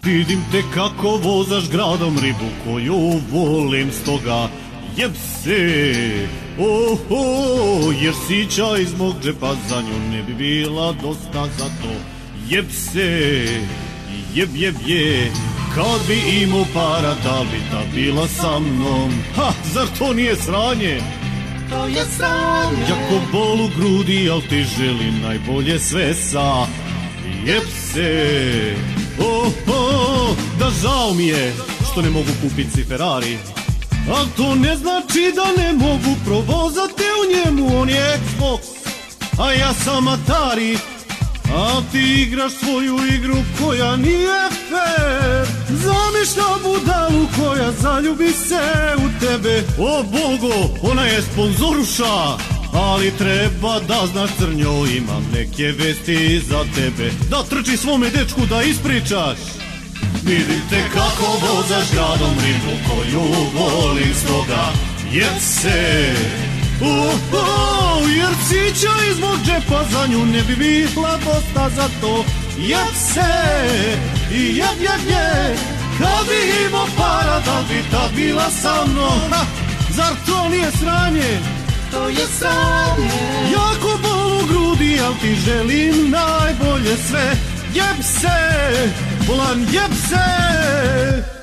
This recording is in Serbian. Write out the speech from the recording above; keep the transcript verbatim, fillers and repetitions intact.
Vidim te kako vozaš gradom ribu koju volim, stoga jeb se, oh, oh, jer sića iz mog džepa za nju ne bi bila dosta za to. Jeb se, jeb, jeb, je, kad bi imao para da bi ta bila sa mnom. Ha, zar to nije sranje? To je sranje. Jako bolu grudi, al ti želim najbolje sve sa. Jeb se, oh, oh, da žao mi je što ne mogu kupiti si Ferrari, al to ne znači da ne mogu provozati u njemu, on je Xbox, a ja sam Atari, a ti igraš svoju igru koja nije fair. Zamišlja budalu koja zaljubi se u tebe. O Bogo, ona je sponzoruša, ali treba da znaš crnjo, imam neke vesti za tebe. Da trči svome dečku da ispričaš. Vidim te kako vozaš gradom ribu koju volim, stoga jeb se, uh, uh, jer sića iz mog džepa za nju ne bi bila dosta za to. Jeb se, i jeb, jeb, je, kad bi imao para da bi ta bila sa mnom. Ha, zar to nije sranje? To je sranje. Jako bol u grudi, al ti želim najbolje sve. Jeb se, bolan, jeb se.